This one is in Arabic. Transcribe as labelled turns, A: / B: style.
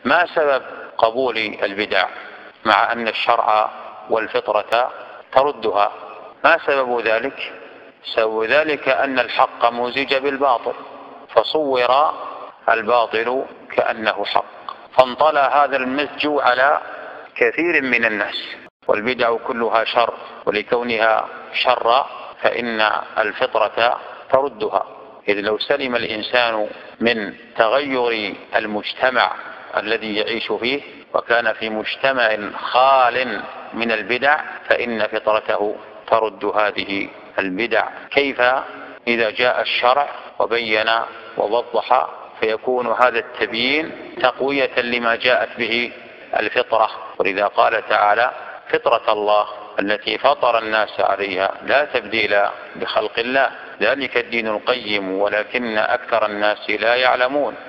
A: ما سبب قبول البدع مع أن الشرع والفطرة تردها؟ ما سبب ذلك؟ سبب ذلك أن الحق مزج بالباطل، فصور الباطل كأنه حق، فانطلى هذا المزج على كثير من الناس. والبدع كلها شر، ولكونها شر فإن الفطرة تردها. إذ لو سلم الإنسان من تغير المجتمع الذي يعيش فيه وكان في مجتمع خال من البدع فإن فطرته ترد هذه البدع. كيف إذا جاء الشرع وبين ووضح، فيكون هذا التبيين تقوية لما جاءت به الفطرة. ولذا قال تعالى: فطرة الله التي فطر الناس عليها لا تبديل لخلق الله، ذلك الدين القيم ولكن أكثر الناس لا يعلمون.